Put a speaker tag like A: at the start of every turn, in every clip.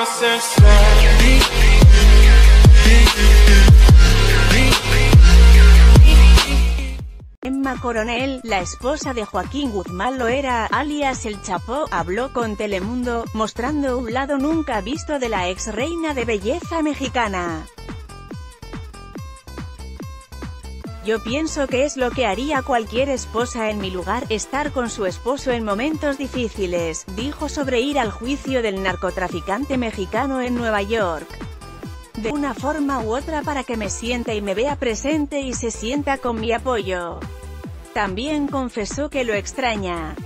A: Emma Coronel, la esposa de Joaquín Guzmán Loera, alias El Chapo, habló con Telemundo, mostrando un lado nunca visto de la ex reina de belleza mexicana. Yo pienso que es lo que haría cualquier esposa en mi lugar, estar con su esposo en momentos difíciles, dijo sobre ir al juicio del narcotraficante mexicano en Nueva York. De una forma u otra para que me sienta y me vea presente y se sienta con mi apoyo. También confesó que lo extraña.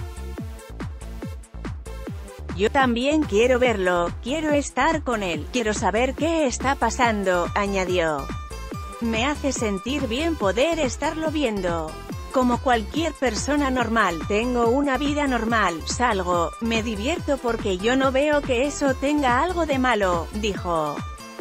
A: Yo también quiero verlo, quiero estar con él, quiero saber qué está pasando, añadió. Me hace sentir bien poder estarlo viendo. Como cualquier persona normal, tengo una vida normal, salgo, me divierto porque yo no veo que eso tenga algo de malo, dijo.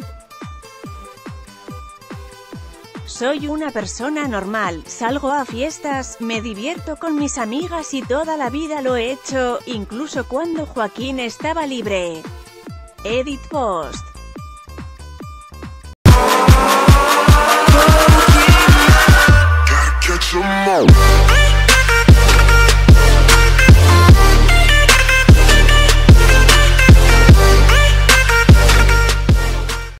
A: Soy una persona normal, salgo a fiestas, me divierto con mis amigas y toda la vida lo he hecho, incluso cuando Joaquín estaba libre. Edit Post.
B: Catch 'em all.